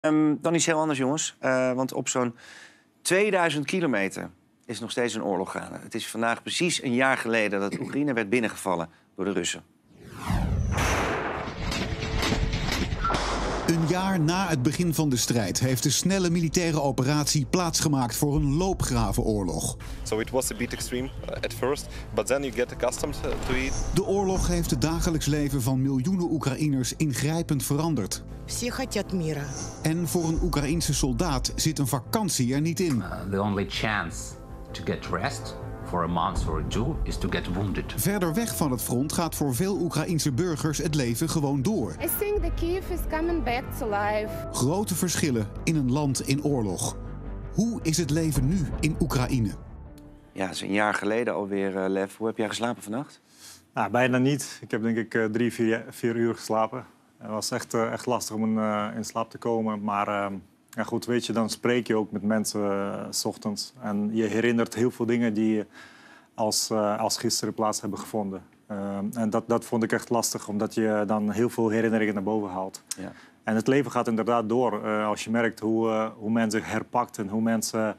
Dan iets heel anders, jongens. Want op zo'n 2000 kilometer is nog steeds een oorlog gaande. Het is vandaag precies een jaar geleden dat Oekraïne werd binnengevallen door de Russen. Een jaar na het begin van de strijd heeft de snelle militaire operatie plaatsgemaakt voor een loopgravenoorlog. So it was a bit extreme at first, but then you get accustomed to it. De oorlog heeft het dagelijks leven van miljoenen Oekraïners ingrijpend veranderd. Все хотят мира. En voor een Oekraïense soldaat zit een vakantie er niet in. The only chance to get rest for a month or two is to get wounded. Verder weg van het front gaat voor veel Oekraïense burgers het leven gewoon door. I think the Kiev is coming back to life. Grote verschillen in een land in oorlog. Hoe is het leven nu in Oekraïne? Ja, het is een jaar geleden alweer, Lev. Hoe heb jij geslapen vannacht? Nou, bijna niet. Ik heb denk ik 3-4 uur geslapen. Het was echt lastig om in slaap te komen. Maar ja, goed, weet je, dan spreek je ook met mensen 's ochtends. En je herinnert heel veel dingen die als gisteren plaats hebben gevonden. En dat vond ik echt lastig, omdat je dan heel veel herinneringen naar boven haalt. Ja. En het leven gaat inderdaad door. Als je merkt hoe men zich herpakt en hoe mensen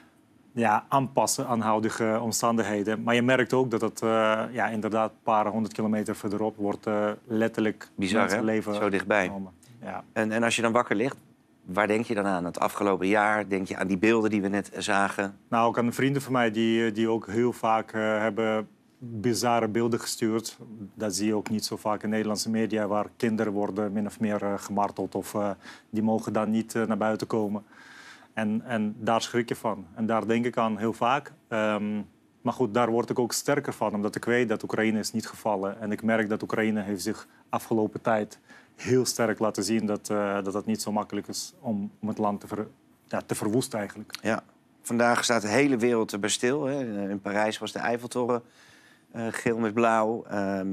aanpassen aan huidige omstandigheden. Maar je merkt ook dat het inderdaad een paar 100 kilometer verderop wordt letterlijk Bizar, hè? leven Zo dichtbij. genomen. Ja. En als je dan wakker ligt, waar denk je dan aan? Het afgelopen jaar? Denk je aan die beelden die we net zagen? Nou, ook aan vrienden van mij die ook heel vaak hebben bizarre beelden gestuurd. Dat zie je ook niet zo vaak in Nederlandse media, waar kinderen worden min of meer gemarteld of die mogen dan niet naar buiten komen. En daar schrik je van. En daar denk ik aan heel vaak. Maar goed, daar word ik ook sterker van, omdat ik weet dat Oekraïne is niet gevallen. En ik merk dat Oekraïne heeft zich afgelopen tijd heel sterk laten zien dat het niet zo makkelijk is om het land te verwoesten eigenlijk. Ja. Vandaag staat de hele wereld erbij stil. Hè. In Parijs was de Eiffeltoren geel met blauw.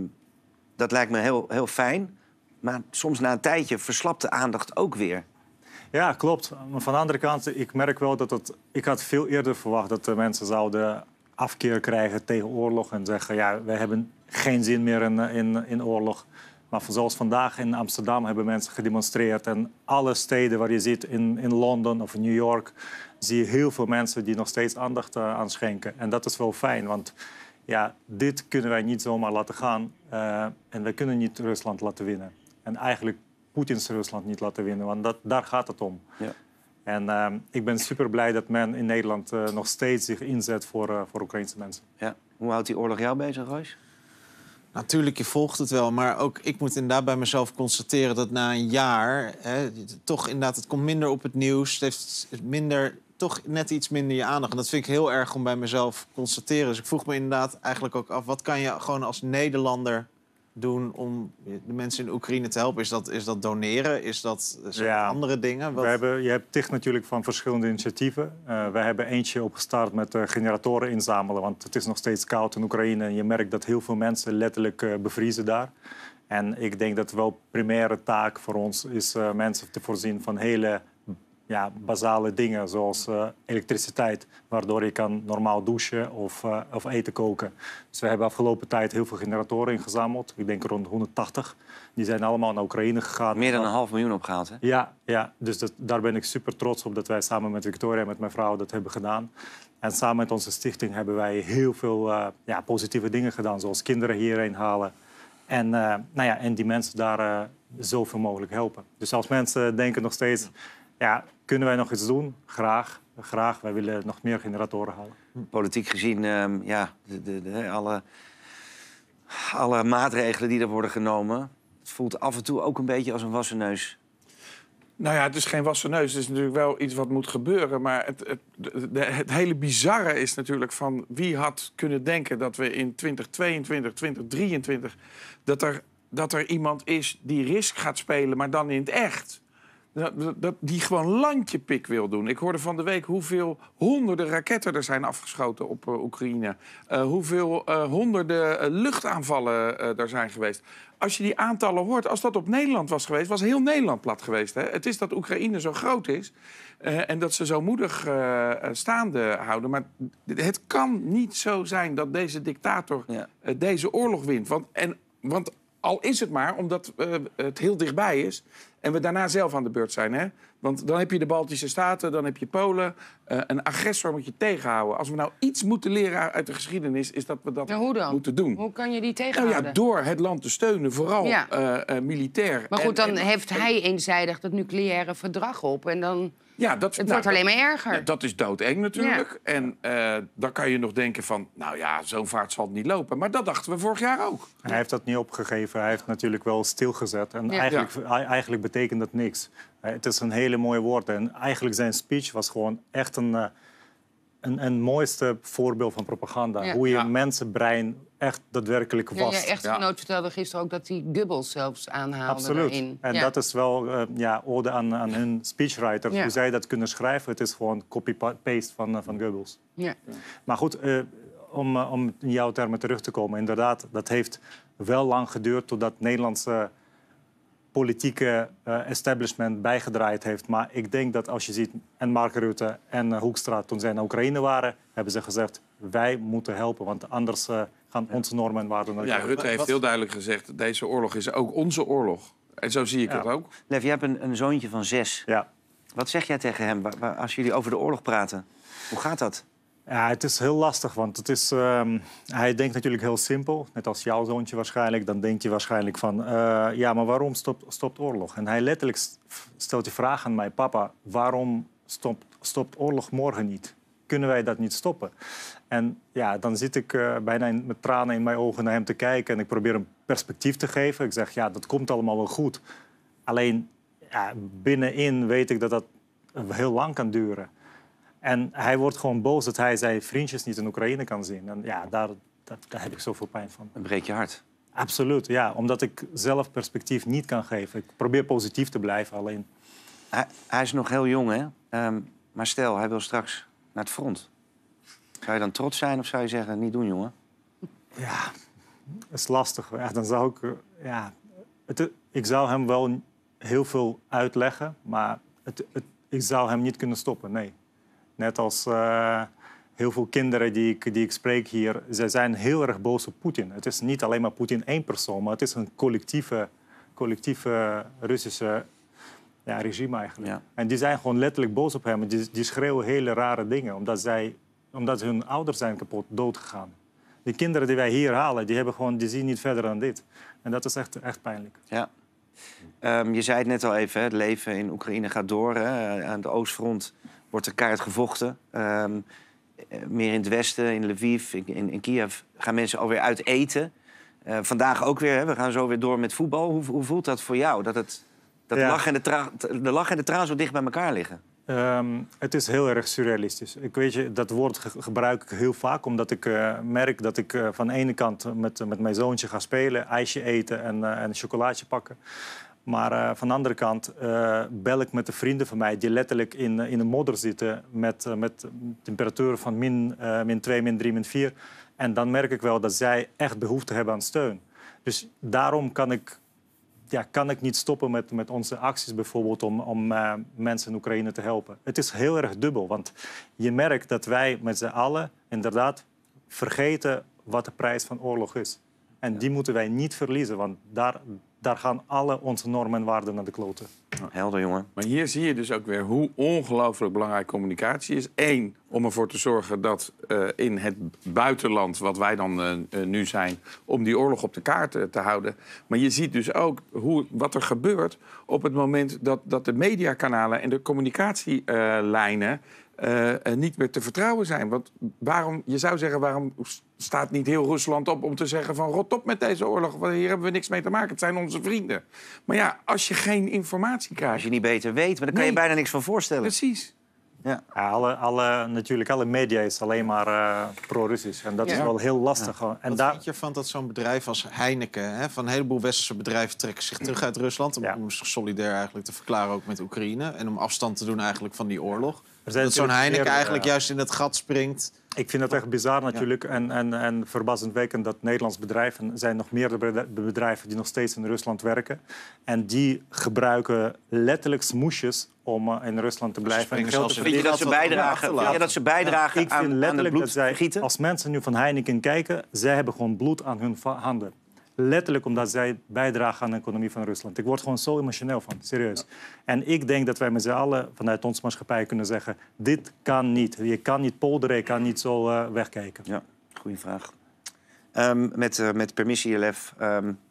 Dat lijkt me heel fijn. Maar soms na een tijdje verslapt de aandacht ook weer. Ja, klopt. Maar van de andere kant, ik merk wel dat ik had veel eerder verwacht dat de mensen zouden afkeer krijgen tegen oorlog en zeggen, ja, wij hebben geen zin meer in oorlog. Maar zoals vandaag in Amsterdam hebben mensen gedemonstreerd. En alle steden waar je ziet, in Londen of in New York, zie je heel veel mensen die nog steeds aandacht aan schenken. En dat is wel fijn, want ja, dit kunnen wij niet zomaar laten gaan. En wij kunnen niet Rusland laten winnen. En eigenlijk Poetins Rusland niet laten winnen, want daar gaat het om. Ja. En ik ben super blij dat men in Nederland nog steeds zich inzet voor Oekraïnse mensen. Ja. Hoe houdt die oorlog jou bezig, Royce? Natuurlijk, je volgt het wel. Maar ook ik moet inderdaad bij mezelf constateren dat na een jaar toch inderdaad, het komt minder op het nieuws. Het heeft toch net iets minder je aandacht. En dat vind ik heel erg om bij mezelf te constateren. Dus ik vroeg me inderdaad eigenlijk ook af, wat kan je gewoon als Nederlander doen om de mensen in Oekraïne te helpen? Is dat doneren? Is dat andere dingen? Je hebt TIG natuurlijk van verschillende initiatieven. We hebben eentje opgestart met generatoren inzamelen. Want het is nog steeds koud in Oekraïne. En je merkt dat heel veel mensen letterlijk bevriezen daar. En ik denk dat wel primaire taak voor ons is mensen te voorzien van hele basale dingen, zoals elektriciteit, waardoor je kan normaal douchen of eten koken. Dus we hebben afgelopen tijd heel veel generatoren ingezameld. Ik denk rond 180. Die zijn allemaal naar Oekraïne gegaan. Meer dan 500.000 opgehaald, hè? Ja. Dus daar ben ik super trots op dat wij samen met Victoria en met mijn vrouw dat hebben gedaan. En samen met onze stichting hebben wij heel veel positieve dingen gedaan, zoals kinderen hierheen halen. En die mensen daar zoveel mogelijk helpen. Dus als mensen denken nog steeds, kunnen wij nog iets doen? Graag. Wij willen nog meer generatoren halen. Politiek gezien, alle maatregelen die er worden genomen, het voelt af en toe ook een beetje als een wassen neus. Nou ja, het is geen wassen neus. Het is natuurlijk wel iets wat moet gebeuren. Maar het hele bizarre is natuurlijk van wie had kunnen denken dat we in 2022, 2023... dat er iemand is die Risk gaat spelen, maar dan in het echt. Die gewoon landjepik wil doen. Ik hoorde van de week hoeveel honderden raketten er zijn afgeschoten op Oekraïne. Hoeveel honderden luchtaanvallen er zijn geweest. Als je die aantallen hoort, als dat op Nederland was geweest, was heel Nederland plat geweest. Hè? Het is dat Oekraïne zo groot is en dat ze zo moedig staande houden. Maar het kan niet zo zijn dat deze dictator deze oorlog wint. Want al is het maar omdat het heel dichtbij is En we daarna zelf aan de beurt zijn, hè? Want dan heb je de Baltische Staten, dan heb je Polen. Een agressor moet je tegenhouden. Als we nou iets moeten leren uit de geschiedenis, is dat we dat hoe dan? moeten doen. Hoe kan je die Nou tegenhouden? ja, door het land te steunen, vooral militair. Maar goed, dan heeft hij eenzijdig dat nucleaire verdrag op. En dan... Ja, het wordt alleen maar erger. Ja, dat is doodeng natuurlijk. Ja. En dan kan je nog denken van, nou ja, zo'n vaart zal het niet lopen. Maar dat dachten we vorig jaar ook. Hij heeft dat niet opgegeven. Hij heeft natuurlijk wel stilgezet. En eigenlijk betekent dat niks. Het is een hele mooie woord. En eigenlijk zijn speech was gewoon echt een mooiste voorbeeld van propaganda. Ja. Hoe je mensenbrein echt daadwerkelijk was. Ja, echtgenoot vertelde gisteren ook dat hij Goebbels zelfs aanhaalde. Absoluut. Daarin. En dat is wel ode aan hun speechwriter. Ja. Hoe zij dat kunnen schrijven. Het is gewoon copy-paste van Goebbels. Ja. Maar goed, om in jouw termen terug te komen. Inderdaad, dat heeft wel lang geduurd totdat het Nederlandse politieke establishment bijgedraaid heeft. Maar ik denk dat als je ziet, en Mark Rutte en Hoekstra, toen zij naar Oekraïne waren, hebben ze gezegd, wij moeten helpen, want anders gaan onze normen en waarden naar Rutte heeft heel duidelijk gezegd, deze oorlog is ook onze oorlog. En zo zie ik het ook. Lev, je hebt een zoontje van 6. Ja. Wat zeg jij tegen hem als jullie over de oorlog praten? Hoe gaat dat? Ja, het is heel lastig, want het is, hij denkt natuurlijk heel simpel. Net als jouw zoontje waarschijnlijk. Dan denkt hij waarschijnlijk van, ja, maar waarom stopt oorlog? En hij letterlijk stelt die vraag aan mij, papa, waarom stopt oorlog morgen niet? Kunnen wij dat niet stoppen? En ja, dan zit ik bijna met tranen in mijn ogen naar hem te kijken en ik probeer hem perspectief te geven. Ik zeg, ja, dat komt allemaal wel goed. Alleen, binnenin weet ik dat dat heel lang kan duren. En hij wordt gewoon boos dat hij zijn vriendjes niet in Oekraïne kan zien. En ja, daar heb ik zoveel pijn van. Dan breekt je hart. Absoluut, ja. Omdat ik zelf perspectief niet kan geven. Ik probeer positief te blijven, alleen... Hij is nog heel jong, hè? Maar stel, hij wil straks naar het front. Zou je dan trots zijn of zou je zeggen, niet doen, jongen? Ja, dat is lastig. Ja, dan zou ik... ik zou hem wel heel veel uitleggen, maar ik zou hem niet kunnen stoppen, nee. Net als heel veel kinderen die ik spreek hier, ze zijn heel erg boos op Poetin. Het is niet alleen maar Poetin één persoon, maar het is een collectieve Russische regime eigenlijk. Ja. En die zijn gewoon letterlijk boos op hem. Die schreeuwen hele rare dingen, omdat hun ouders zijn dood gegaan. Die kinderen die wij hier halen, die zien niet verder dan dit. En dat is echt pijnlijk. Ja. Je zei het net al even, het leven in Oekraïne gaat door. Hè? Aan de oostfront wordt er keihard gevochten. Meer in het westen, in Lviv, in Kiev, gaan mensen alweer uit eten. Vandaag ook weer, hè? We gaan zo weer door met voetbal. Hoe voelt dat voor jou? Dat de lach en de traan zo dicht bij elkaar liggen? Het is heel erg surrealistisch. Dat woord gebruik ik heel vaak, omdat ik merk dat ik van de ene kant met mijn zoontje ga spelen, ijsje eten en een chocolaatje pakken. Maar van de andere kant bel ik met de vrienden van mij die letterlijk in de modder zitten met temperaturen van min 2, min 3, min 4. En dan merk ik wel dat zij echt behoefte hebben aan steun. Dus daarom kan ik niet stoppen met onze acties bijvoorbeeld om mensen in Oekraïne te helpen. Het is heel erg dubbel, want je merkt dat wij met z'n allen inderdaad vergeten wat de prijs van oorlog is. En die moeten wij niet verliezen, want daar gaan alle onze normen en waarden naar de kloten. Helder, jongen. Maar hier zie je dus ook weer hoe ongelooflijk belangrijk communicatie is. 1, om ervoor te zorgen dat in het buitenland, wat wij dan nu zijn, om die oorlog op de kaart te houden. Maar je ziet dus ook wat er gebeurt op het moment dat de mediakanalen en de communicatielijnen niet meer te vertrouwen zijn. Want je zou zeggen, waarom staat niet heel Rusland op om te zeggen van rot op met deze oorlog, want hier hebben we niks mee te maken, het zijn onze vrienden. Maar ja, als je geen informatie krijgt... Als je niet beter weet, maar dan kan je bijna niks van voorstellen. Precies. Ja. Natuurlijk, alle media is alleen maar pro-Russisch. En dat is wel heel lastig. Ja. En wat vind je ervan dat zo'n bedrijf als Heineken... van een heleboel westerse bedrijven trekken zich terug uit Rusland... om zich solidair eigenlijk te verklaren ook met Oekraïne... en om afstand te doen eigenlijk van die oorlog? Dat zo'n Heineken eigenlijk juist in het gat springt... Ik vind dat echt bizar natuurlijk en verbazingwekkend dat Nederlandse bedrijven... zijn nog meer de bedrijven die nog steeds in Rusland werken. En die gebruiken letterlijk smoesjes om in Rusland te blijven. Vind je dat ze bijdragen ik vind aan het bloedvergieten? Als mensen nu van Heineken kijken, zij hebben gewoon bloed aan hun handen. letterlijk omdat zij bijdragen aan de economie van Rusland. Ik word gewoon zo emotioneel van, serieus. En ik denk dat wij met z'n allen vanuit onze maatschappij kunnen zeggen... dit kan niet. Je kan niet polderen, je kan niet zo wegkijken. Ja, goede vraag. Met permissie, Jelef.